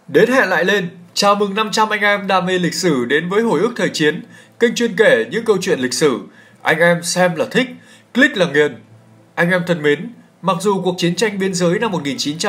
Đến hẹn lại lên, chào mừng 500 anh em đam mê lịch sử đến với Hồi ức thời chiến, kênh chuyên kể những câu chuyện lịch sử. Anh em xem là thích, click là nghiền. Anh em thân mến, mặc dù cuộc chiến tranh biên giới năm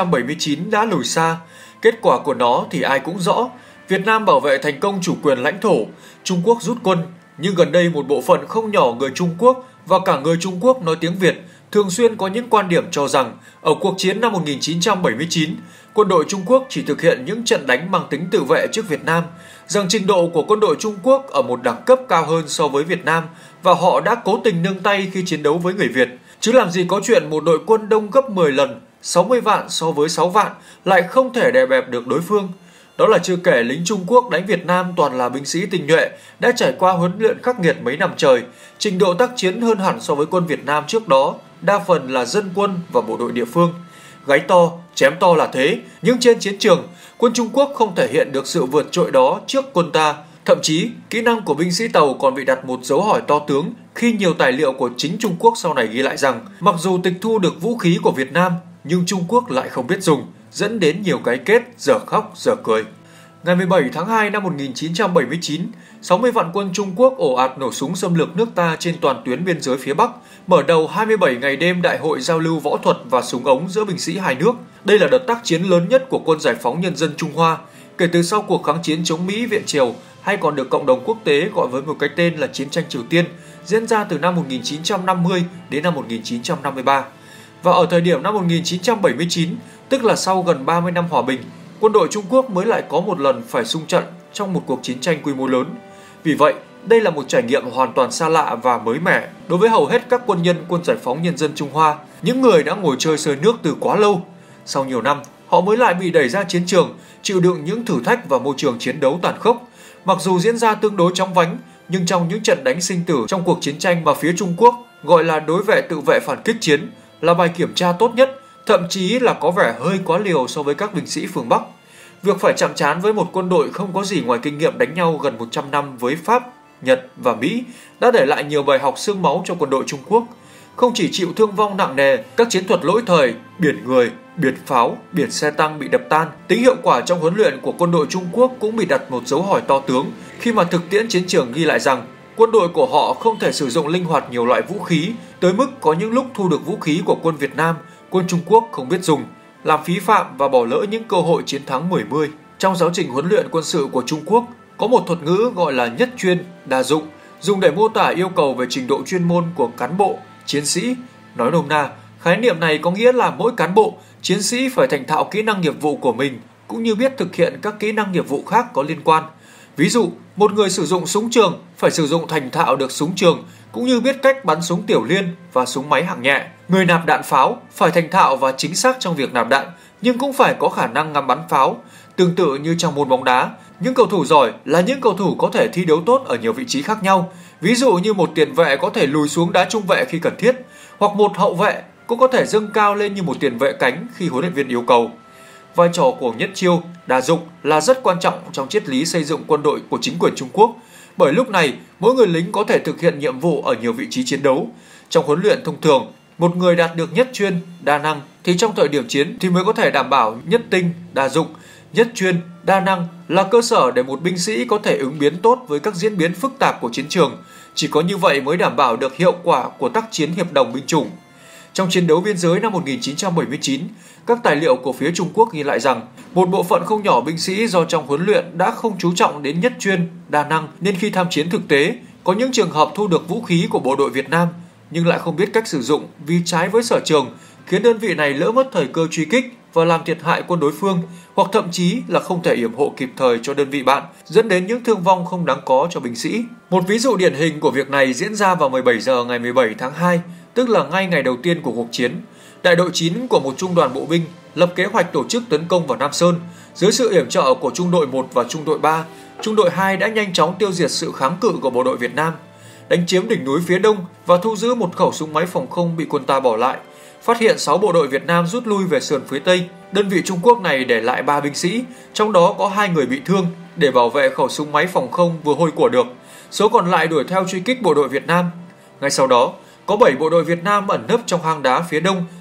1979 đã lùi xa, kết quả của nó thì ai cũng rõ. Việt Nam bảo vệ thành công chủ quyền lãnh thổ, Trung Quốc rút quân, nhưng gần đây một bộ phận không nhỏ người Trung Quốc và cả người Trung Quốc nói tiếng Việt thường xuyên có những quan điểm cho rằng ở cuộc chiến năm 1979, quân đội Trung Quốc chỉ thực hiện những trận đánh mang tính tự vệ trước Việt Nam, rằng trình độ của quân đội Trung Quốc ở một đẳng cấp cao hơn so với Việt Nam và họ đã cố tình nương tay khi chiến đấu với người Việt. Chứ làm gì có chuyện một đội quân đông gấp 10 lần, 60 vạn so với 6 vạn lại không thể đè bẹp được đối phương. Đó là chưa kể lính Trung Quốc đánh Việt Nam toàn là binh sĩ tinh nhuệ, đã trải qua huấn luyện khắc nghiệt mấy năm trời, trình độ tác chiến hơn hẳn so với quân Việt Nam trước đó, đa phần là dân quân và bộ đội địa phương. Gáy to, chém to là thế, nhưng trên chiến trường, quân Trung Quốc không thể hiện được sự vượt trội đó trước quân ta. Thậm chí, kỹ năng của binh sĩ tàu còn bị đặt một dấu hỏi to tướng khi nhiều tài liệu của chính Trung Quốc sau này ghi lại rằng mặc dù tịch thu được vũ khí của Việt Nam, nhưng Trung Quốc lại không biết dùng, dẫn đến nhiều cái kết dở khóc dở cười. Ngày 17 tháng 2 năm 1979, 60 vạn quân Trung Quốc ồ ạt nổ súng xâm lược nước ta trên toàn tuyến biên giới phía Bắc, mở đầu 27 ngày đêm đại hội giao lưu võ thuật và súng ống giữa binh sĩ hai nước. Đây là đợt tác chiến lớn nhất của Quân Giải phóng Nhân dân Trung Hoa kể từ sau cuộc kháng chiến chống Mỹ viện Triều, hay còn được cộng đồng quốc tế gọi với một cái tên là Chiến tranh Triều Tiên, diễn ra từ năm 1950 đến năm 1953. Và ở thời điểm năm 1979, tức là sau gần 30 năm hòa bình, quân đội Trung Quốc mới lại có một lần phải xung trận trong một cuộc chiến tranh quy mô lớn. Vì vậy, đây là một trải nghiệm hoàn toàn xa lạ và mới mẻ đối với hầu hết các quân nhân Quân Giải phóng Nhân dân Trung Hoa, những người đã ngồi chơi sơi nước từ quá lâu. Sau nhiều năm, họ mới lại bị đẩy ra chiến trường, chịu đựng những thử thách và môi trường chiến đấu tàn khốc. Mặc dù diễn ra tương đối chóng vánh, nhưng trong những trận đánh sinh tử trong cuộc chiến tranh mà phía Trung Quốc gọi là đối vệ tự vệ phản kích chiến là bài kiểm tra tốt nhất, thậm chí là có vẻ hơi quá liều so với các binh sĩ phương Bắc. Việc phải chạm trán với một quân đội không có gì ngoài kinh nghiệm đánh nhau gần 100 năm với Pháp, Nhật và Mỹ đã để lại nhiều bài học xương máu cho quân đội Trung Quốc. Không chỉ chịu thương vong nặng nề, các chiến thuật lỗi thời, biển người, biển pháo, biển xe tăng bị đập tan, tính hiệu quả trong huấn luyện của quân đội Trung Quốc cũng bị đặt một dấu hỏi to tướng khi mà thực tiễn chiến trường ghi lại rằng quân đội của họ không thể sử dụng linh hoạt nhiều loại vũ khí, tới mức có những lúc thu được vũ khí của quân Việt Nam, quân Trung Quốc không biết dùng, làm phí phạm và bỏ lỡ những cơ hội chiến thắng 10-10. Trong giáo trình huấn luyện quân sự của Trung Quốc, có một thuật ngữ gọi là nhất chuyên, đa dụng, dùng để mô tả yêu cầu về trình độ chuyên môn của cán bộ, chiến sĩ. Nói nôm na, khái niệm này có nghĩa là mỗi cán bộ, chiến sĩ phải thành thạo kỹ năng nghiệp vụ của mình, cũng như biết thực hiện các kỹ năng nghiệp vụ khác có liên quan. Ví dụ, một người sử dụng súng trường phải sử dụng thành thạo được súng trường, cũng như biết cách bắn súng tiểu liên và súng máy hạng nhẹ. Người nạp đạn pháo phải thành thạo và chính xác trong việc nạp đạn, nhưng cũng phải có khả năng ngắm bắn pháo. Tương tự như trong môn bóng đá, những cầu thủ giỏi là những cầu thủ có thể thi đấu tốt ở nhiều vị trí khác nhau. Ví dụ như một tiền vệ có thể lùi xuống đá trung vệ khi cần thiết, hoặc một hậu vệ cũng có thể dâng cao lên như một tiền vệ cánh khi huấn luyện viên yêu cầu. Vai trò của nhất chiêu, đa dụng là rất quan trọng trong triết lý xây dựng quân đội của chính quyền Trung Quốc, bởi lúc này mỗi người lính có thể thực hiện nhiệm vụ ở nhiều vị trí chiến đấu. Trong huấn luyện thông thường, một người đạt được nhất chuyên, đa năng thì trong thời điểm chiến thì mới có thể đảm bảo nhất tinh, đa dụng. Nhất chuyên, đa năng là cơ sở để một binh sĩ có thể ứng biến tốt với các diễn biến phức tạp của chiến trường. Chỉ có như vậy mới đảm bảo được hiệu quả của tác chiến hiệp đồng binh chủng. Trong chiến đấu biên giới năm 1979, các tài liệu của phía Trung Quốc ghi lại rằng một bộ phận không nhỏ binh sĩ do trong huấn luyện đã không chú trọng đến nhất chuyên, đa năng, nên khi tham chiến thực tế, có những trường hợp thu được vũ khí của bộ đội Việt Nam nhưng lại không biết cách sử dụng vì trái với sở trường, khiến đơn vị này lỡ mất thời cơ truy kích và làm thiệt hại quân đối phương, hoặc thậm chí là không thể yểm hộ kịp thời cho đơn vị bạn, dẫn đến những thương vong không đáng có cho binh sĩ. Một ví dụ điển hình của việc này diễn ra vào 17 giờ ngày 17 tháng 2, tức là ngay ngày đầu tiên của cuộc chiến. Đại đội 9 của một trung đoàn bộ binh lập kế hoạch tổ chức tấn công vào Nam Sơn. Dưới sự yểm trợ của trung đội 1 và trung đội 3, trung đội 2 đã nhanh chóng tiêu diệt sự kháng cự của bộ đội Việt Nam, đánh chiếm đỉnh núi phía đông và thu giữ một khẩu súng máy phòng không bị quân ta bỏ lại. Phát hiện 6 bộ đội Việt Nam rút lui về sườn phía tây, đơn vị Trung Quốc này để lại 3 binh sĩ, trong đó có 2 người bị thương để bảo vệ khẩu súng máy phòng không vừa hôi của được. Số còn lại đuổi theo truy kích bộ đội Việt Nam. Ngay sau đó, có 7 bộ đội Việt Nam ẩn nấp trong hang đá phía đông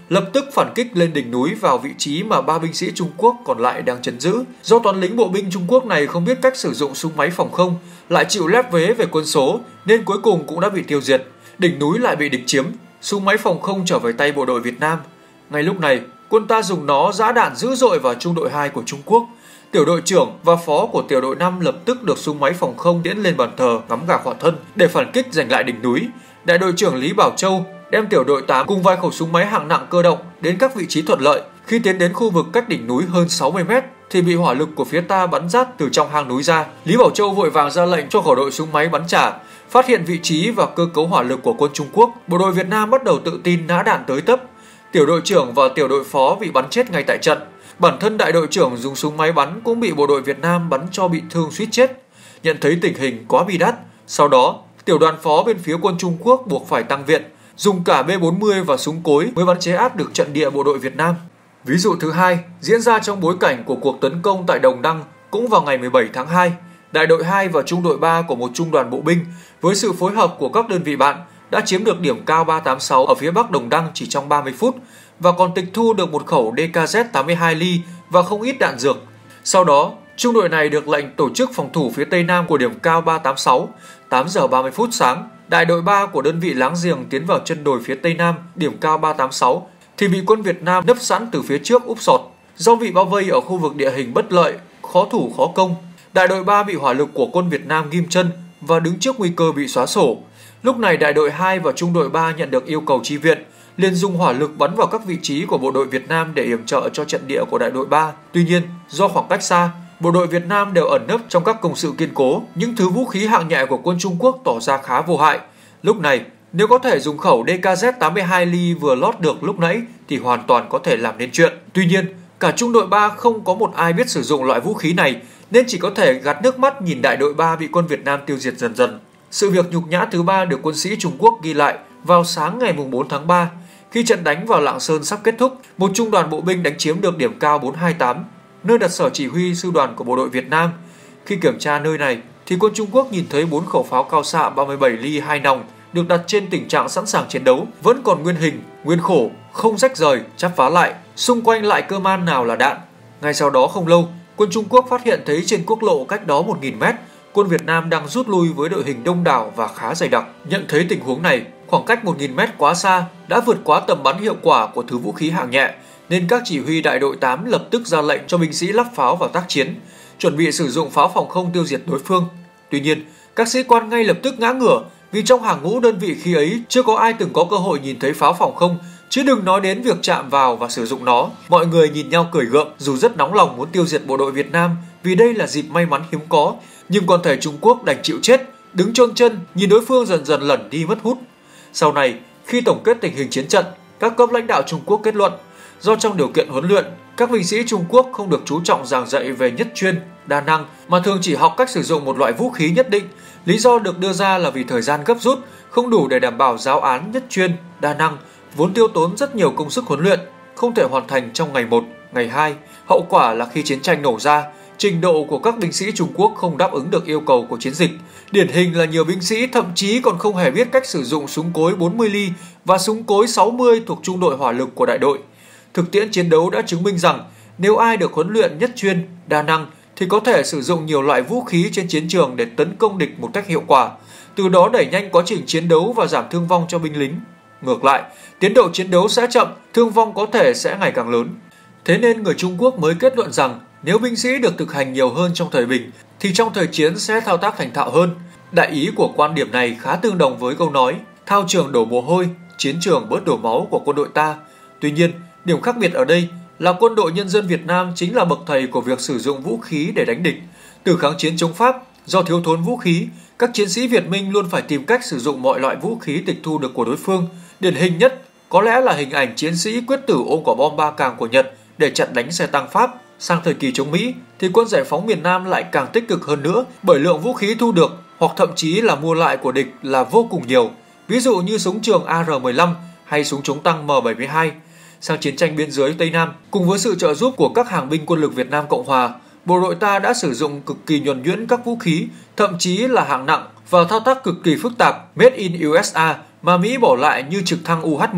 lập tức phản kích lên đỉnh núi vào vị trí mà 3 binh sĩ Trung Quốc còn lại đang trấn giữ. Do toán lính bộ binh Trung Quốc này không biết cách sử dụng súng máy phòng không, lại chịu lép vế về quân số nên cuối cùng cũng đã bị tiêu diệt. Đỉnh núi lại bị địch chiếm, súng máy phòng không trở về tay bộ đội Việt Nam. Ngay lúc này, quân ta dùng nó giã đạn dữ dội vào trung đội 2 của Trung Quốc. Tiểu đội trưởng và phó của tiểu đội 5 lập tức được súng máy phòng không tiễn lên bàn thờ ngắm gà khỏa thân để phản kích giành lại đỉnh núi. Đại đội trưởng Lý Bảo Châu đem tiểu đội 8 cùng vài khẩu súng máy hạng nặng cơ động đến các vị trí thuận lợi. Khi tiến đến khu vực cách đỉnh núi hơn 60 mét thì bị hỏa lực của phía ta bắn rát từ trong hang núi ra. Lý Bảo Châu vội vàng ra lệnh cho khẩu đội súng máy bắn trả. Phát hiện vị trí và cơ cấu hỏa lực của quân Trung Quốc, bộ đội Việt Nam bắt đầu tự tin nã đạn tới tấp. Tiểu đội trưởng và tiểu đội phó bị bắn chết ngay tại trận. Bản thân đại đội trưởng dùng súng máy bắn cũng bị bộ đội Việt Nam bắn cho bị thương suýt chết. Nhận thấy tình hình quá bi đát, sau đó tiểu đoàn phó bên phía quân Trung Quốc buộc phải tăng viện, dùng cả B-40 và súng cối mới bắn chế áp được trận địa bộ đội Việt Nam. Ví dụ thứ hai diễn ra trong bối cảnh của cuộc tấn công tại Đồng Đăng cũng vào ngày 17 tháng 2. Đại đội 2 và trung đội 3 của một trung đoàn bộ binh với sự phối hợp của các đơn vị bạn đã chiếm được điểm cao 386 ở phía bắc Đồng Đăng chỉ trong 30 phút và còn tịch thu được một khẩu DKZ-82 ly và không ít đạn dược. Sau đó, trung đội này được lệnh tổ chức phòng thủ phía tây nam của điểm cao 386. 8 giờ 30 phút sáng, đại đội 3 của đơn vị láng giềng tiến vào chân đồi phía tây nam điểm cao 386 thì bị quân Việt Nam nấp sẵn từ phía trước úp sọt. Do bị bao vây ở khu vực địa hình bất lợi, khó thủ khó công, đại đội 3 bị hỏa lực của quân Việt Nam ghim chân và đứng trước nguy cơ bị xóa sổ. Lúc này đại đội 2 và trung đội 3 nhận được yêu cầu chi viện, liền dùng hỏa lực bắn vào các vị trí của bộ đội Việt Nam để yểm trợ cho trận địa của đại đội 3. Tuy nhiên, do khoảng cách xa, bộ đội Việt Nam đều ẩn nấp trong các công sự kiên cố, những thứ vũ khí hạng nhẹ của quân Trung Quốc tỏ ra khá vô hại. Lúc này, nếu có thể dùng khẩu DKZ-82 ly vừa lót được lúc nãy thì hoàn toàn có thể làm nên chuyện. Tuy nhiên, cả trung đội 3 không có một ai biết sử dụng loại vũ khí này nên chỉ có thể gạt nước mắt nhìn đại đội 3 bị quân Việt Nam tiêu diệt dần dần. Sự việc nhục nhã thứ 3 được quân sĩ Trung Quốc ghi lại vào sáng ngày 4 tháng 3. Khi trận đánh vào Lạng Sơn sắp kết thúc, một trung đoàn bộ binh đánh chiếm được điểm cao 428, nơi đặt sở chỉ huy sư đoàn của bộ đội Việt Nam. Khi kiểm tra nơi này, thì quân Trung Quốc nhìn thấy 4 khẩu pháo cao xạ 37 ly 2 nòng được đặt trên tình trạng sẵn sàng chiến đấu, vẫn còn nguyên hình, nguyên khổ, không rách rời, chắp vá lại, xung quanh lại cơ man nào là đạn. Ngay sau đó không lâu, quân Trung Quốc phát hiện thấy trên quốc lộ cách đó 1.000 mét, quân Việt Nam đang rút lui với đội hình đông đảo và khá dày đặc. Nhận thấy tình huống này, khoảng cách 1.000 mét quá xa đã vượt quá tầm bắn hiệu quả của thứ vũ khí hạng nhẹ, nên các chỉ huy đại đội 8 lập tức ra lệnh cho binh sĩ lắp pháo vào tác chiến, chuẩn bị sử dụng pháo phòng không tiêu diệt đối phương. Tuy nhiên, các sĩ quan ngay lập tức ngã ngửa vì trong hàng ngũ đơn vị khi ấy chưa có ai từng có cơ hội nhìn thấy pháo phòng không, chứ đừng nói đến việc chạm vào và sử dụng nó. Mọi người nhìn nhau cười gượng dù rất nóng lòng muốn tiêu diệt bộ đội Việt Nam vì đây là dịp may mắn hiếm có, nhưng quân thể Trung Quốc đành chịu chết, đứng chôn chân nhìn đối phương dần dần lẩn đi mất hút. Sau này, khi tổng kết tình hình chiến trận, các cấp lãnh đạo Trung Quốc kết luận do trong điều kiện huấn luyện, các binh sĩ Trung Quốc không được chú trọng giảng dạy về nhất chuyên, đa năng mà thường chỉ học cách sử dụng một loại vũ khí nhất định. Lý do được đưa ra là vì thời gian gấp rút, không đủ để đảm bảo giáo án nhất chuyên, đa năng, vốn tiêu tốn rất nhiều công sức huấn luyện, không thể hoàn thành trong ngày 1, ngày 2. Hậu quả là khi chiến tranh nổ ra, trình độ của các binh sĩ Trung Quốc không đáp ứng được yêu cầu của chiến dịch. Điển hình là nhiều binh sĩ thậm chí còn không hề biết cách sử dụng súng cối 40 ly và súng cối 60 thuộc trung đội hỏa lực của đại đội. Thực tiễn chiến đấu đã chứng minh rằng nếu ai được huấn luyện nhất chuyên, đa năng thì có thể sử dụng nhiều loại vũ khí trên chiến trường để tấn công địch một cách hiệu quả, từ đó đẩy nhanh quá trình chiến đấu và giảm thương vong cho binh lính. Ngược lại, tiến độ chiến đấu sẽ chậm, thương vong có thể sẽ ngày càng lớn. Thế nên người Trung Quốc mới kết luận rằng nếu binh sĩ được thực hành nhiều hơn trong thời bình thì trong thời chiến sẽ thao tác thành thạo hơn. Đại ý của quan điểm này khá tương đồng với câu nói thao trường đổ mồ hôi, chiến trường bớt đổ máu của quân đội ta. Tuy nhiên, điểm khác biệt ở đây là quân đội nhân dân Việt Nam chính là bậc thầy của việc sử dụng vũ khí để đánh địch. Từ kháng chiến chống Pháp, do thiếu thốn vũ khí, các chiến sĩ Việt Minh luôn phải tìm cách sử dụng mọi loại vũ khí tịch thu được của đối phương. Điển hình nhất có lẽ là hình ảnh chiến sĩ quyết tử ôm quả bom ba càng của Nhật để chặn đánh xe tăng Pháp. Sang thời kỳ chống Mỹ thì quân giải phóng miền Nam lại càng tích cực hơn nữa bởi lượng vũ khí thu được hoặc thậm chí là mua lại của địch là vô cùng nhiều. Ví dụ như súng trường AR-15 hay súng chống tăng M72. Sang chiến tranh biên giới Tây Nam, cùng với sự trợ giúp của các hàng binh quân lực Việt Nam Cộng Hòa, bộ đội ta đã sử dụng cực kỳ nhuần nhuyễn các vũ khí, thậm chí là hạng nặng và thao tác cực kỳ phức tạp made in USA mà Mỹ bỏ lại như trực thăng UH-1,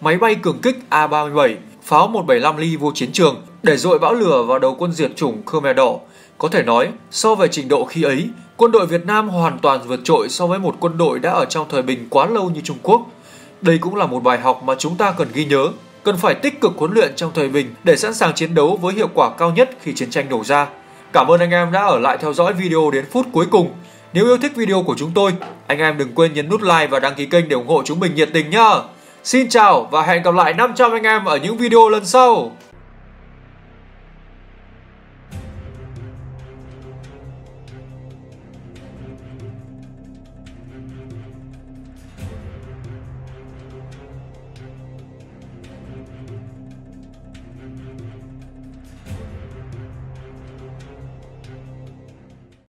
máy bay cường kích A-37, pháo 175 ly vô chiến trường để dội bão lửa vào đầu quân diệt chủng Khmer Đỏ. Có thể nói, so về trình độ khi ấy, quân đội Việt Nam hoàn toàn vượt trội so với một quân đội đã ở trong thời bình quá lâu như Trung Quốc. Đây cũng là một bài học mà chúng ta cần ghi nhớ, cần phải tích cực huấn luyện trong thời bình để sẵn sàng chiến đấu với hiệu quả cao nhất khi chiến tranh nổ ra. Cảm ơn anh em đã ở lại theo dõi video đến phút cuối cùng. Nếu yêu thích video của chúng tôi, anh em đừng quên nhấn nút like và đăng ký kênh để ủng hộ chúng mình nhiệt tình nhá. Xin chào và hẹn gặp lại 500 anh em ở những video lần sau.